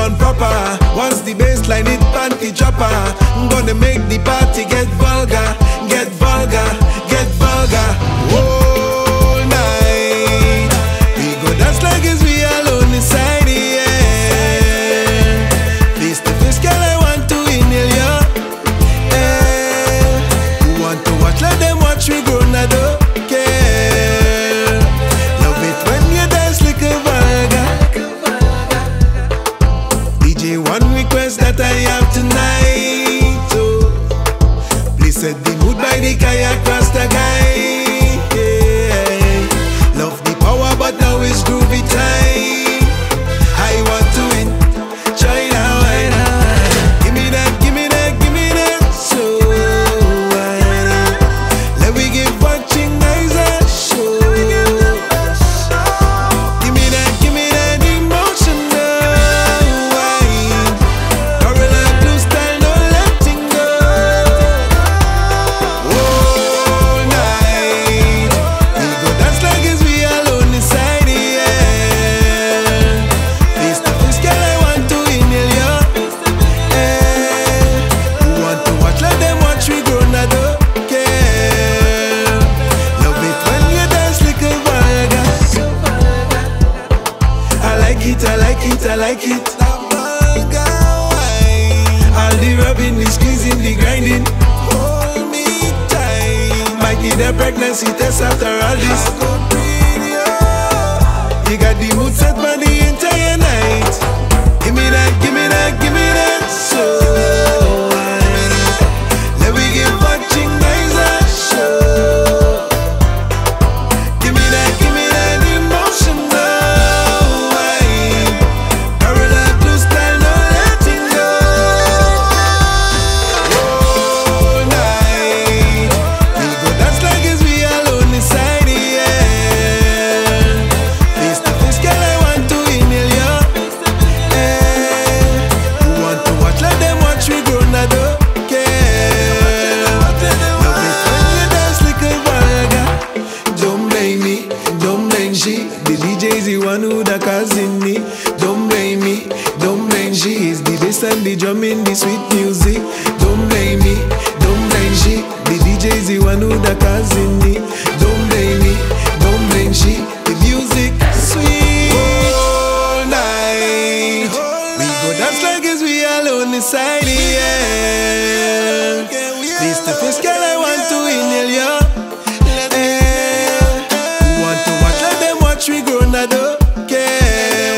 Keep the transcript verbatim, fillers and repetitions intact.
on proper. Once the baseline hit panty dropper, I'm gonna make the party get vulgar, get vulgar, get vulgar. All night we go dance like it's we alone inside the air. Face to face, girl, I want to inhale you. Eh. Who want to watch? Let them watch we grow, I don't care. Love it when you dance like a vulgar. D J, one request that I have tonight. Oh, please set the mood by the kayak across the guy. Yeah. Love the power, but now it's groovy time. I want to win. Try now, I know. Give me that, give me that, give me that. So I let me give watching eyes a show. Give me that, give me that emotional wine. Gorilla blue style, no letting go. All night we go dance like it's we alone inside the air. Face to face, girl, I want to inhale you. Eh. Who want to watch? Let them watch we grow, I don't care. Love it when you dance like a vulgar. I like it, I like it, I like it. All the rubbing, the squeezing, the grinding. Hold me tight. Might need a pregnancy test after all this. You got the mood set for the entire night. Give me that, give me that, give me that. So let me give watching eyes a show. Give me that, give me that emotional wine. Gorilla blue style, no letting go. All night we go dance like it's we alone inside the air. Face to face, girl, I want to inhale you. Eh. Who want to watch? Let them watch we grow, I don't care. Love it when you dance like a vulgar. Don't blame me, don't blame she. The D J is the one who da causing me. Don't blame me, don't blame she. It's the bass and the drum in the sweet music. Don't blame me, don't blame she. The D J is the one who da causing me. Don't blame me, don't blame she. The music sweet. All night we go dance like it's we alone inside the air. Face to face, girl, I want to inhale you. Eh. Who want to watch? Let them watch we grow, I don't care.